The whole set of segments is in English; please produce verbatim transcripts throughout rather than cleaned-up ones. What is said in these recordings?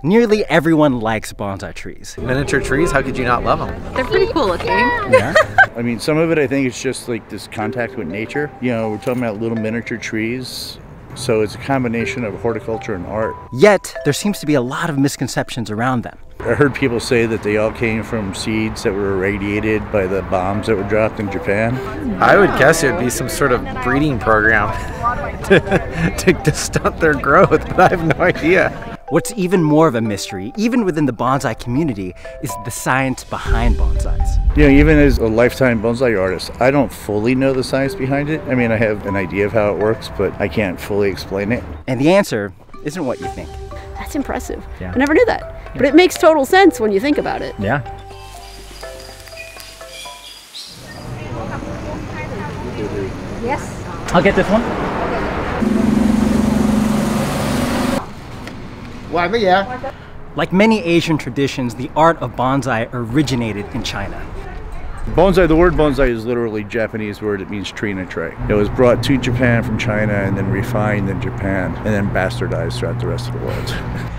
Nearly everyone likes bonsai trees. Miniature trees, how could you not love them? They're pretty cool looking. Yeah. I mean, some of it I think it's just like this contact with nature. You know, we're talking about little miniature trees. So it's a combination of horticulture and art. Yet, there seems to be a lot of misconceptions around them. I heard people say that they all came from seeds that were irradiated by the bombs that were dropped in Japan. I would guess it would be some sort of breeding program to, to, to stunt their growth, but I have no idea. What's even more of a mystery, even within the bonsai community, is the science behind bonsais. You know, even as a lifetime bonsai artist, I don't fully know the science behind it. I mean, I have an idea of how it works, but I can't fully explain it. And the answer isn't what you think. That's impressive. Yeah. I never knew that. Yeah. But it makes total sense when you think about it. Yeah. Yes. I'll get this one. Like many Asian traditions, the art of bonsai originated in China. Bonsai, the word bonsai is literally a Japanese word. It means tree in a tray. It was brought to Japan from China and then refined in Japan and then bastardized throughout the rest of the world.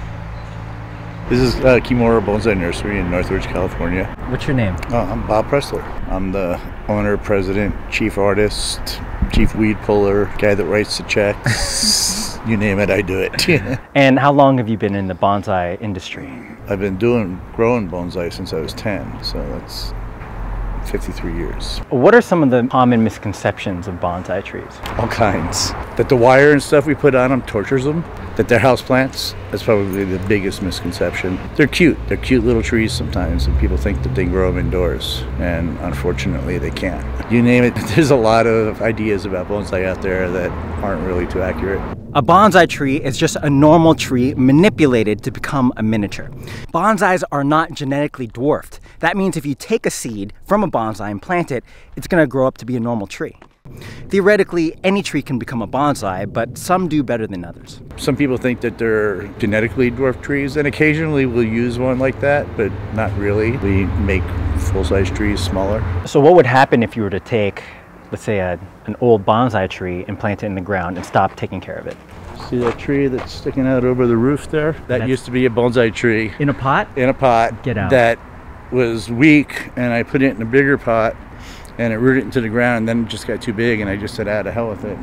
This is uh, Kimura Bonsai Nursery in Northridge, California. What's your name? Uh, I'm Bob Pressler. I'm the owner, president, chief artist, chief weed puller, guy that writes the checks. You name it, I do it. And how long have you been in the bonsai industry? I've been doing growing bonsai since I was ten, so that's fifty-three years. What are some of the common misconceptions of bonsai trees? All kinds. That the wire and stuff we put on them tortures them. That they're houseplants. That's probably the biggest misconception. They're cute. They're cute little trees sometimes, and people think that they grow them indoors, and unfortunately they can't. You name it, there's a lot of ideas about bonsai out there that aren't really too accurate. A bonsai tree is just a normal tree manipulated to become a miniature. Bonsais are not genetically dwarfed. That means if you take a seed from a bonsai and plant it, it's going to grow up to be a normal tree. Theoretically, any tree can become a bonsai, but some do better than others. Some people think that they're genetically dwarfed trees, and occasionally we'll use one like that, but not really. We make full-size trees smaller. So what would happen if you were to take, let's say, a, an old bonsai tree and plant it in the ground and stop taking care of it? See that tree that's sticking out over the roof there? That that's used to be a bonsai tree. In a pot? In a pot. Get out. That was weak, and I put it in a bigger pot, and it rooted into the ground, and then it just got too big, and I just said, ah, to hell with it.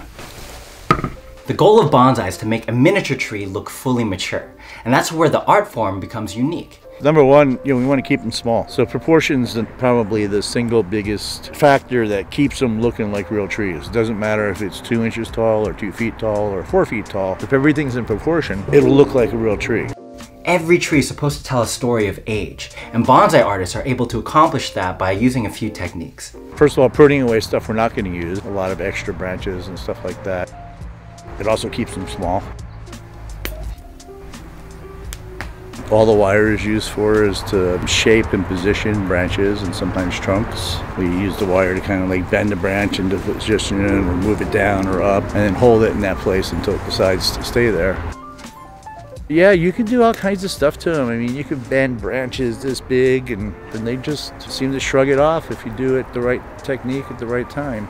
The goal of bonsai is to make a miniature tree look fully mature, and that's where the art form becomes unique. Number one, you know, we want to keep them small. So proportions are probably the single biggest factor that keeps them looking like real trees. It doesn't matter if it's two inches tall or two feet tall or four feet tall. If everything's in proportion, it'll look like a real tree. Every tree is supposed to tell a story of age, and bonsai artists are able to accomplish that by using a few techniques. First of all, pruning away stuff we're not going to use, a lot of extra branches and stuff like that. It also keeps them small. All the wire is used for is to shape and position branches and sometimes trunks. We use the wire to kind of like bend the branch into position or move it down or up and then hold it in that place until it decides to stay there. Yeah, you can do all kinds of stuff to them. I mean, you can bend branches this big and, and they just seem to shrug it off if you do it the right technique at the right time.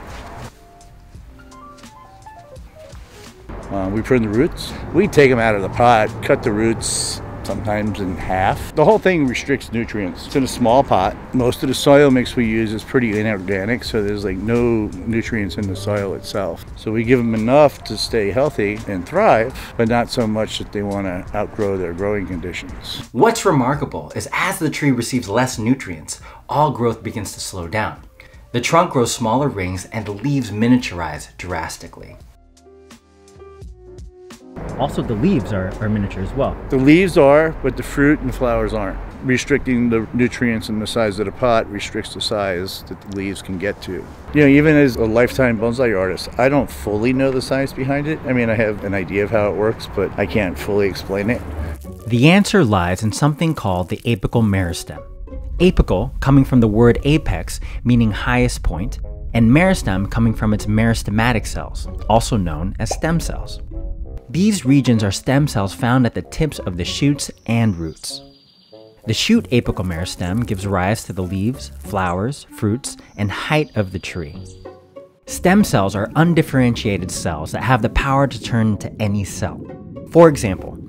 Uh, we prune the roots. We take them out of the pot, cut the roots, sometimes in half. The whole thing restricts nutrients. It's in a small pot. Most of the soil mix we use is pretty inorganic, so there's like no nutrients in the soil itself. So we give them enough to stay healthy and thrive, but not so much that they want to outgrow their growing conditions. What's remarkable is as the tree receives less nutrients, all growth begins to slow down. The trunk grows smaller rings and the leaves miniaturize drastically. Also, the leaves are, are miniature as well. The leaves are, but the fruit and flowers aren't. Restricting the nutrients in the size of the pot restricts the size that the leaves can get to. You know, even as a lifetime bonsai artist, I don't fully know the science behind it. I mean, I have an idea of how it works, but I can't fully explain it. The answer lies in something called the apical meristem. Apical coming from the word apex, meaning highest point, and meristem coming from its meristematic cells, also known as stem cells. These regions are stem cells found at the tips of the shoots and roots. The shoot apical meristem gives rise to the leaves, flowers, fruits, and height of the tree. Stem cells are undifferentiated cells that have the power to turn into any cell. For example,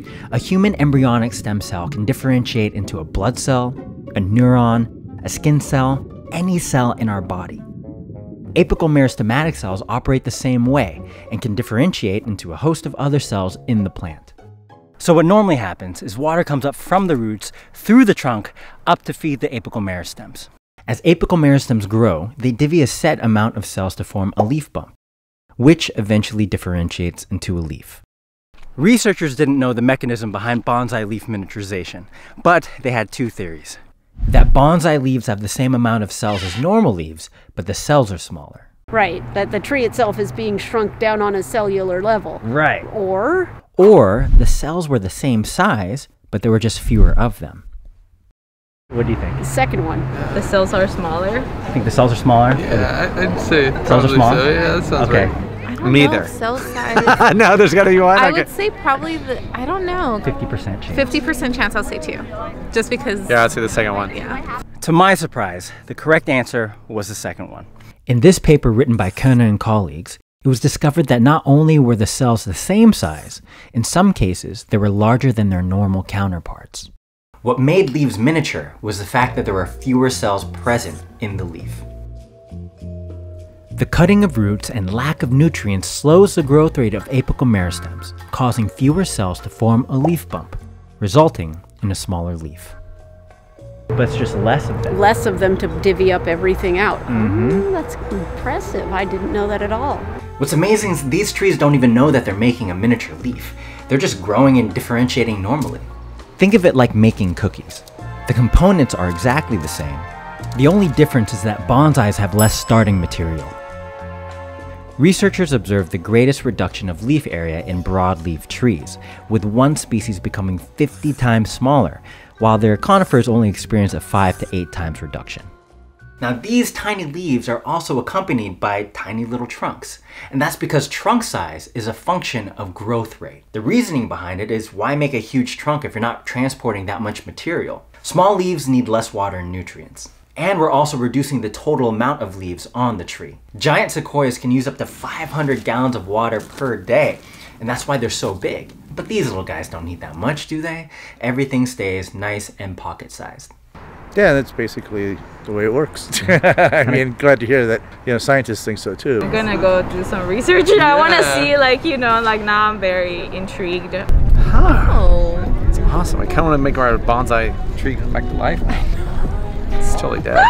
A human embryonic stem cell can differentiate into a blood cell, a neuron, a skin cell, any cell in our body. Apical meristematic cells operate the same way and can differentiate into a host of other cells in the plant. So what normally happens is water comes up from the roots through the trunk up to feed the apical meristems. As apical meristems grow, they divvy a set amount of cells to form a leaf bump, which eventually differentiates into a leaf. Researchers didn't know the mechanism behind bonsai leaf miniaturization, but they had two theories. That bonsai leaves have the same amount of cells as normal leaves, but the cells are smaller. Right, that the tree itself is being shrunk down on a cellular level. Right. Or? Or the cells were the same size, but there were just fewer of them. What do you think? The second one. The cells are smaller. I think the cells are smaller? Yeah, I'd say cells are probably small? so. Yeah, that sounds okay. right. I don't Me know either. if cell size. No, there's got to be one. I Okay. would say probably the, I don't know. fifty percent chance. fifty percent chance I'll say two. Just because. Yeah, I'd say the second one. Yeah. To my surprise, the correct answer was the second one. In this paper written by Kerner and colleagues, it was discovered that not only were the cells the same size, in some cases they were larger than their normal counterparts. What made leaves miniature was the fact that there were fewer cells present in the leaf. The cutting of roots and lack of nutrients slows the growth rate of apical meristems, causing fewer cells to form a leaf bump, resulting in a smaller leaf. But it's just less of them. Less of them to divvy up everything out. Mm-hmm. Mm, that's impressive. I didn't know that at all. What's amazing is these trees don't even know that they're making a miniature leaf. They're just growing and differentiating normally. Think of it like making cookies. The components are exactly the same. The only difference is that bonsais have less starting material. Researchers observed the greatest reduction of leaf area in broadleaf trees, with one species becoming fifty times smaller, while their conifers only experience a five to eight times reduction. Now these tiny leaves are also accompanied by tiny little trunks, and that's because trunk size is a function of growth rate. The reasoning behind it is, why make a huge trunk if you're not transporting that much material? Small leaves need less water and nutrients. And we're also reducing the total amount of leaves on the tree. Giant sequoias can use up to five hundred gallons of water per day, and that's why they're so big. But these little guys don't need that much, do they? Everything stays nice and pocket-sized. Yeah, that's basically the way it works. I mean, glad to hear that, you know, scientists think so too. I'm gonna go do some research. I want to see, like, you know, like now I'm very intrigued. Huh. Oh. It's awesome. I kind of want to make our bonsai tree come back to life. It's totally dead.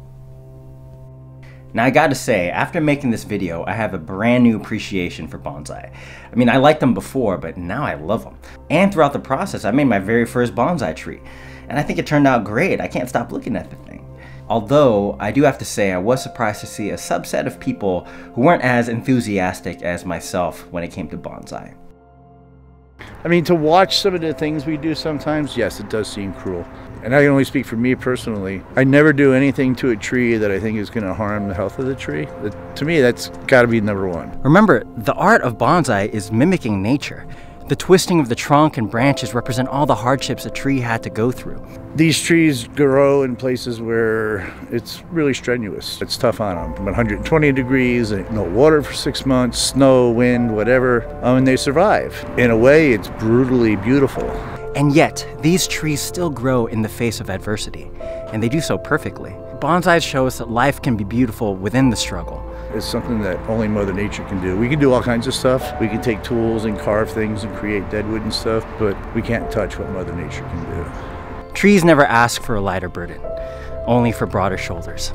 Now I gotta say, after making this video, I have a brand new appreciation for bonsai. I mean, I liked them before, but now I love them. And throughout the process, I made my very first bonsai tree. And I think it turned out great. I can't stop looking at the thing. Although, I do have to say I was surprised to see a subset of people who weren't as enthusiastic as myself when it came to bonsai. I mean, to watch some of the things we do sometimes, yes, it does seem cruel. And I can only speak for me personally. I never do anything to a tree that I think is going to harm the health of the tree. That, to me, that's got to be number one. Remember, the art of bonsai is mimicking nature. The twisting of the trunk and branches represent all the hardships a tree had to go through. These trees grow in places where it's really strenuous. It's tough on them. one hundred twenty degrees, and no water for six months, snow, wind, whatever, um, and they survive. In a way, it's brutally beautiful. And yet, these trees still grow in the face of adversity, and they do so perfectly. Bonsai show us that life can be beautiful within the struggle. It's something that only Mother Nature can do. We can do all kinds of stuff. We can take tools and carve things and create deadwood and stuff, but we can't touch what Mother Nature can do. Trees never ask for a lighter burden, only for broader shoulders.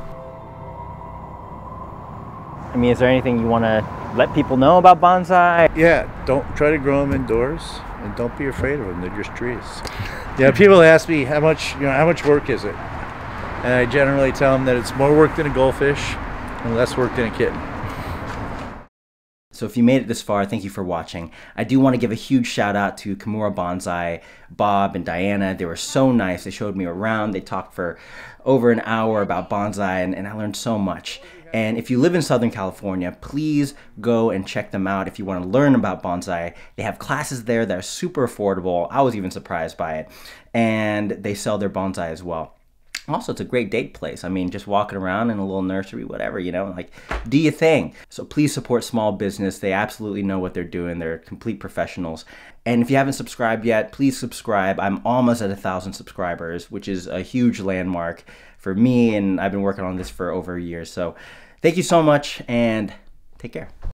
I mean, is there anything you want to let people know about bonsai? Yeah, don't try to grow them indoors, and don't be afraid of them. They're just trees. Yeah, people ask me how much, you know, how much work is it? And I generally tell them that it's more work than a goldfish and less work than a kitten. So if you made it this far, thank you for watching. I do want to give a huge shout out to Kimura Bonsai, Bob and Diana. They were so nice. They showed me around. They talked for over an hour about bonsai, and, and I learned so much. And if you live in Southern California, please go and check them out if you want to learn about bonsai. They have classes there that are super affordable. I was even surprised by it. And they sell their bonsai as well. Also, it's a great date place. I mean, just walking around in a little nursery, whatever, you know, like, do your thing. So please support small business. They absolutely know what they're doing. They're complete professionals. And if you haven't subscribed yet, please subscribe. I'm almost at a thousand subscribers, which is a huge landmark for me. And I've been working on this for over a year. So thank you so much and take care.